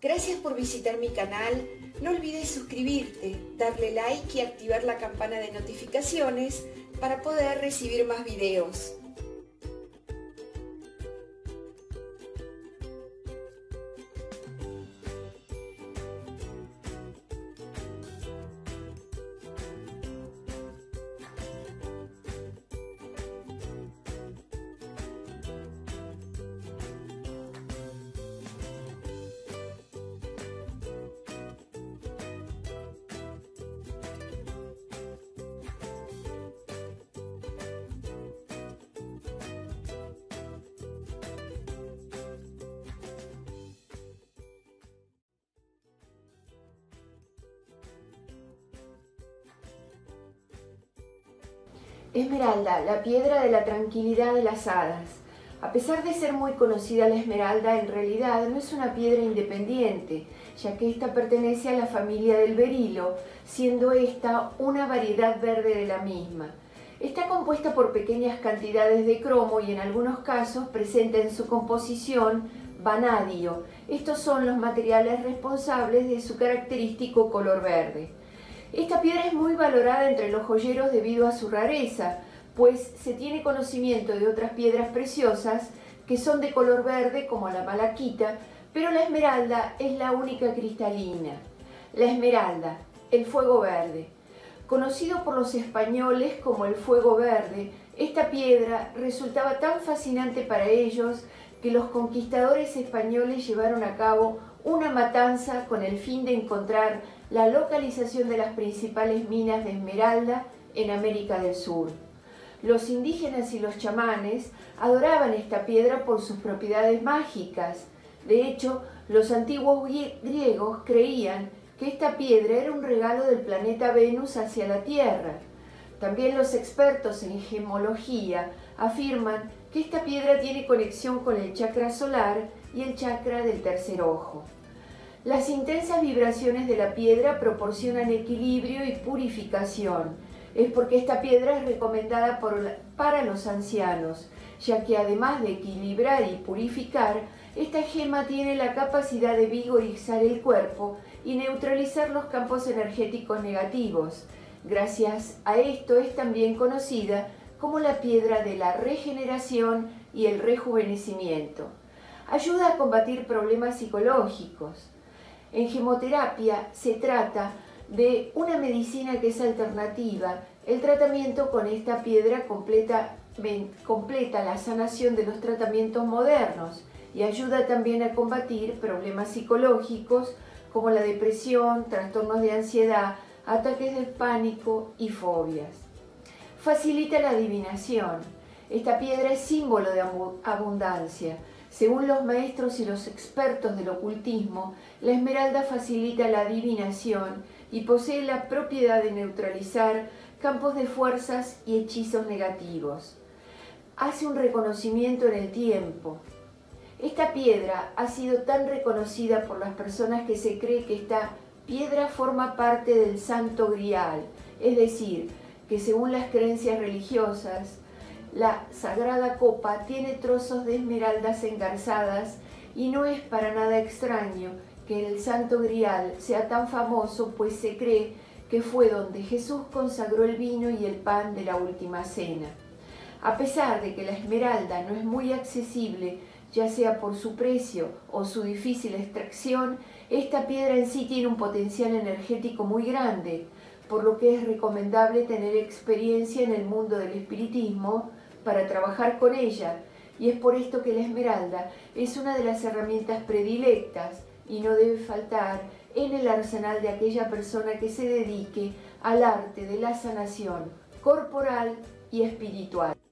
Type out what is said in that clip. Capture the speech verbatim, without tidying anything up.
Gracias por visitar mi canal. No olvides suscribirte, darle like y activar la campana de notificaciones para poder recibir más videos. Esmeralda, la piedra de la tranquilidad de las hadas. A pesar de ser muy conocida la esmeralda, en realidad no es una piedra independiente, ya que esta pertenece a la familia del berilo, siendo esta una variedad verde de la misma. Está compuesta por pequeñas cantidades de cromo y en algunos casos presenta en su composición vanadio. Estos son los materiales responsables de su característico color verde. Esta piedra es muy valorada entre los joyeros debido a su rareza, pues se tiene conocimiento de otras piedras preciosas que son de color verde como la malaquita, pero la esmeralda es la única cristalina. La esmeralda, el fuego verde. Conocido por los españoles como el fuego verde, esta piedra resultaba tan fascinante para ellos que los conquistadores españoles llevaron a cabo una matanza con el fin de encontrar la localización de las principales minas de esmeralda en América del Sur. Los indígenas y los chamanes adoraban esta piedra por sus propiedades mágicas. De hecho, los antiguos griegos creían que esta piedra era un regalo del planeta Venus hacia la Tierra. También los expertos en gemología afirman que esta piedra tiene conexión con el chakra solar y el chakra del tercer ojo. Las intensas vibraciones de la piedra proporcionan equilibrio y purificación. Es porque esta piedra es recomendada por, para los ancianos, ya que además de equilibrar y purificar, esta gema tiene la capacidad de vigorizar el cuerpo y neutralizar los campos energéticos negativos. Gracias a esto es también conocida como la piedra de la regeneración y el rejuvenecimiento. Ayuda a combatir problemas psicológicos. En gemoterapia se trata de una medicina que es alternativa. El tratamiento con esta piedra completa, completa la sanación de los tratamientos modernos y ayuda también a combatir problemas psicológicos como la depresión, trastornos de ansiedad, ataques de pánico y fobias. Facilita la adivinación. Esta piedra es símbolo de abundancia. Según los maestros y los expertos del ocultismo, la esmeralda facilita la adivinación y posee la propiedad de neutralizar campos de fuerzas y hechizos negativos. Hace un reconocimiento en el tiempo. Esta piedra ha sido tan reconocida por las personas que se cree que esta piedra forma parte del Santo Grial, es decir, que según las creencias religiosas, la sagrada copa tiene trozos de esmeraldas engarzadas y no es para nada extraño que el Santo Grial sea tan famoso, pues se cree que fue donde Jesús consagró el vino y el pan de la última cena. A pesar de que la esmeralda no es muy accesible, ya sea por su precio o su difícil extracción, esta piedra en sí tiene un potencial energético muy grande, por lo que es recomendable tener experiencia en el mundo del espiritismo para trabajar con ella, y es por esto que la esmeralda es una de las herramientas predilectas y no debe faltar en el arsenal de aquella persona que se dedique al arte de la sanación corporal y espiritual.